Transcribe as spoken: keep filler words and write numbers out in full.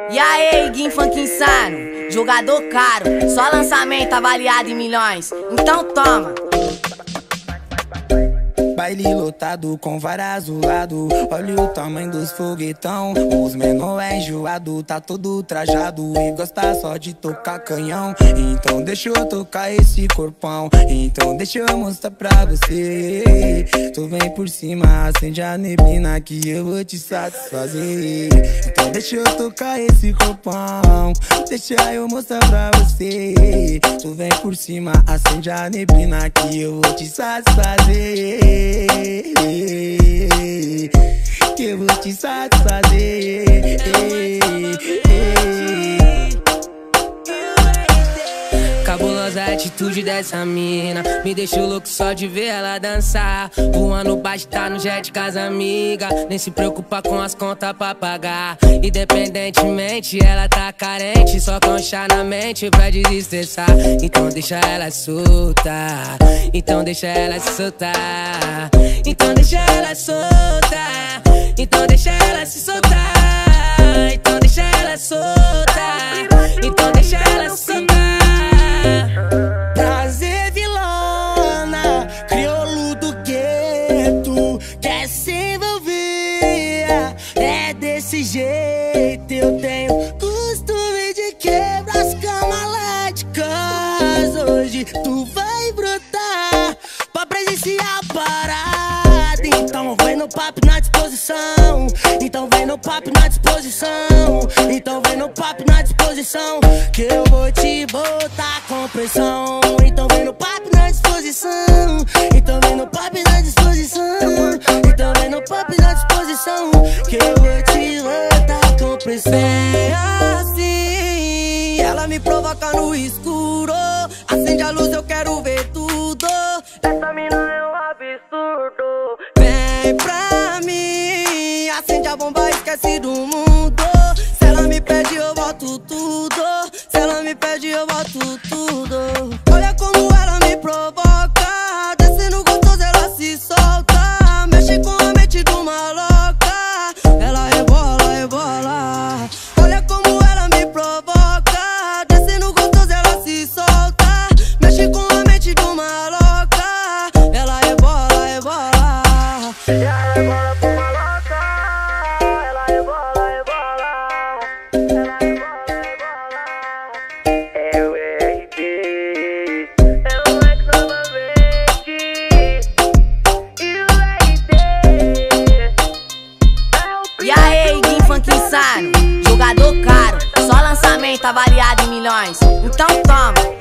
E aí, Guim Funk Insano, jogador caro, só lançamento avaliado em milhões. Então toma. Baile lotado com várias do lado. Olha o tamanho dos foguetão. Os menor é enjoado, tá todo trajado e gosta só de tocar canhão. Então deixa eu tocar esse corpão. Então deixa eu mostrar pra você. Tu vem por cima, acende a neblina que eu vou te satisfazer. Então deixa eu tocar esse corpão. Deixa eu mostrar pra você. Tu vem por cima, acende a neblina que eu vou te satisfazer. Que eu vou te satisfazer. Cabulosa a atitude dessa mina, me deixou louco só de ver ela dançar. Voando baixo, tá no jet com as amigas, nem se preocupa com as contas pra pagar. Independentemente, ela tá carente, só com chá na mente pra desestressar. Então deixa ela solta, então deixa ela se soltar. Então deixa ela solta, então deixa ela se soltar. Então deixa ela solta, então deixa ela se soltar. Prazer vilona, crioulo do gueto, quer se envolver, é desse jeito. Eu tenho costume de quebrar as camaléticas. Hoje tu vai brotar pra presenciar a parada. Então vem no papo na disposição. Então vem no papo na disposição. Então vem no papo na disposição, que eu vou te botar com pressão. Então vem no papo na disposição. Então vem no papo na disposição. Então vem no papo na disposição, que eu vou te botar com pressão. Vem assim, ela me provoca no escuro. Acende a luz, eu quero ver tudo. Essa mina é um absurdo. Vem pra mim, acende a bomba, esquece do mundo. Se ela me pede, eu boto tudo. Se ela me pede, eu boto tudo. Olha como ela me provoca, descendo gostoso, ela se solta. Mexe com a mente de uma louca, ela rebola, rebola. Olha como ela me provoca, descendo gostoso, ela se solta. Mexe com a mente de uma louca, ela rebola, rebola. Ela rebola com uma louca, ela rebola, rebola. Ela rebola, rebola. É o R D, é o Lex novamente. E o R D é o E aí, Guim Funk Insano, jogador caro, só lançamento avaliado em milhões. Então toma.